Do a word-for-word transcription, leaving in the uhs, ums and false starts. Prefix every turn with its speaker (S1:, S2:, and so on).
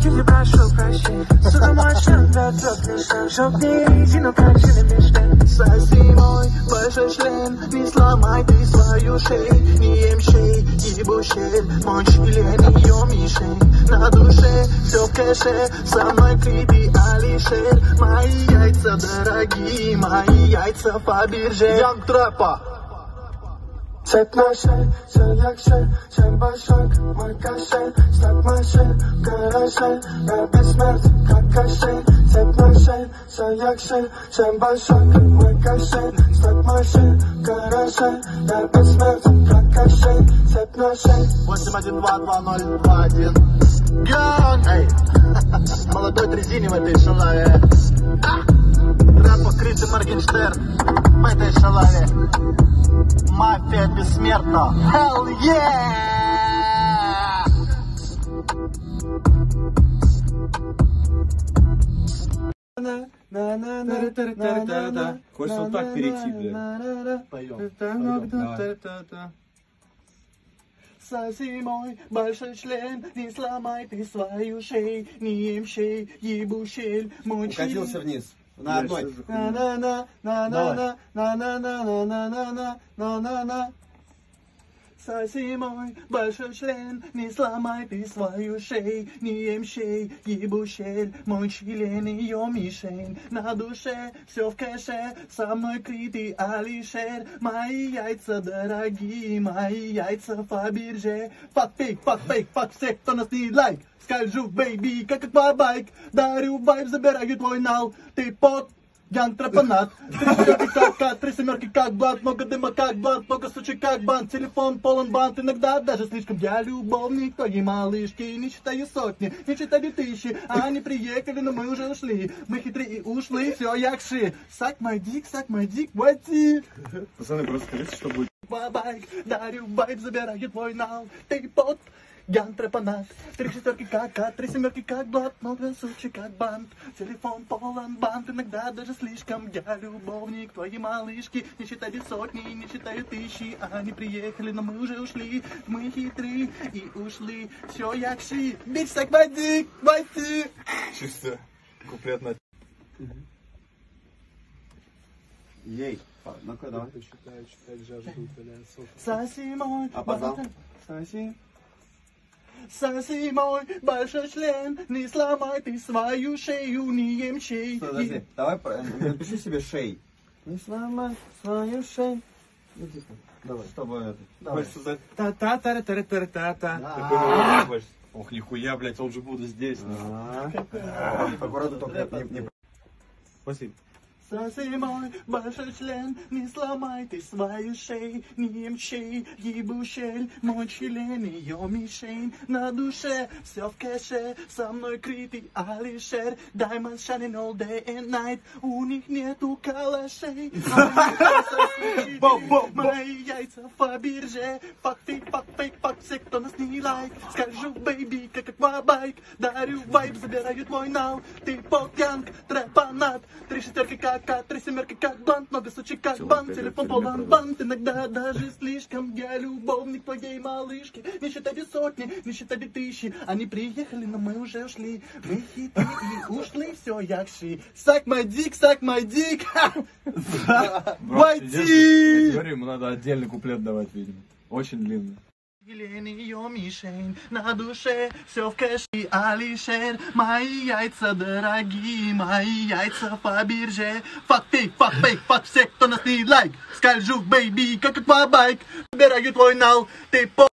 S1: Кизи, прошу прощения. Сюда машин для теплиша. Жопни резину, кончили мешка. Соси мой большой член. Не сломай ты свою шею. Не ем шей, ебу щель. Мой член, ее мишень. На душе все в кэше. Со мной крипи Алишер. Мои яйца дорогие. Мои яйца по бирже. Янг Трэпа. Цепь на шее, все як шея, чем большой, как мой кошель. Стать машин в гараже, я бессмертен, как кошель. Цепь на шее, все як шея, чем большой, как мой кошель. Стать машин в гараже, я бессмертен, как кошель. Цепь на шее. восемь один два два ноль два один. Ганг! Эй! Молодой дрезине в этой шалаве. Рэп покрытый Моргенштерн в этой шалаве. Мафия бессмертна. Hell yeah!
S2: Хочется вот так перейти, бля. Поем. Давай.
S1: Соси мой большой член, не сломай ты свою шею, не ем шей, ебу щель, мой член.
S2: Укатился вниз. На одной.
S1: На-на-на-на-на-на-на-на-на-на-на-на. Соси мой большой член, не сломай ты свою шею, не ем шей, ебу щель, мой член ее мишень. На душе все в кэше, со мной крипи Алишер. Мои яйца дорогие, мои яйца по бирже. Fuck fake, fuck fake, fuck всех, кто нас не лайк. Скажу, бейби, как аквабайк. Дарю вайб, забираю твой нал. Ты под Янг Трэпанат. Три семерки как кат, три семерки как блат. Много дыма как блат, много сучек как бант. Телефон полон бант, иногда даже слишком. Я любовник твоей малышки. Не считаю сотни, не считаю тысячи. Они приехали, но мы уже ушли. Мы хитрые и ушли, все якши. Suck my dick, suck my dick, войти.
S2: Пацаны, просто скажите, что будет.
S1: Байк, дарю вайб, забираю твой нал. Ты под Янг Трэпанат. Три шестерки как кат, три семерки как блат. Много сучек как бант. Телефон полон бант, иногда даже слишком. Я любовник твоей малышки. Не считаю сотни, не считаю тысячи. Они приехали, но мы уже ушли. Мы хитрые и ушли. Все якши. Bitch, suck my dick, войти.
S2: Чисто куплет на... Ей. Ну-ка, давай.
S1: Соси мой.
S2: Опоздал.
S1: Соси. Соси мой большой член, не сломай ты свою шею, не ем шей.
S2: Подожди, давай напиши себе шей.
S1: Не сломай свою шею.
S2: Давай, чтобы это...
S3: Хочешь создать та-та-та-та-та-та-та. Ох, нихуя, блядь, он же буду здесь.
S2: Аккуратно, только не...
S3: Спасибо.
S1: Соси мой большой член, не сломай ты свою шею, не ем шей, ебу щель, мой член ее мишень. На душе все в кэше, со мной крипи Алишер. Diamonds shining all day and night, у них нету калашей. Мои яйца по бирже. Fuck fake, fuck fake, fuck все, кто нас не лайк. Скажу, бейби, как аквабайк. Дарю вайб, забираю твой нал. Ты под Янг Трэпанат. Три шестерки как кат, три семерки как бант. Много сучек как бант, телефон полон бант. Иногда даже слишком. Я любовник твоей малышки. Не считайте сотни, не считайте тысячи. Они приехали, но мы уже ушли. Мы хитрые и ушли, все якши. Suck my dick, suck my dick. Войти!
S3: Я говорю, ему надо отдельный куплет давать, видимо. Очень длинный.
S1: Елена ее мишень, на душе все в кэше. Алишер, мои яйца дорогие, мои яйца по бирже. Fuck fake, fuck fake, fuck всех, кто нас не лайк. Скажу, бейби, как аквабайк. Забираю твой нал, ты по...